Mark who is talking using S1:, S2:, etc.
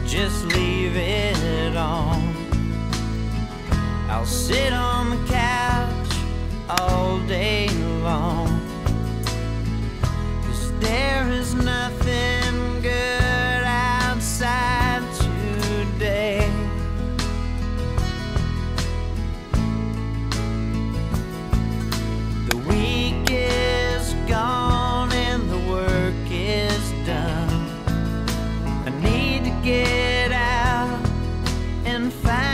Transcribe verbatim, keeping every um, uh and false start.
S1: just leave it on. I'll sit on the couch all day long, 'cause there is nothing good outside today. The week is gone and the work is done. I need to get out and find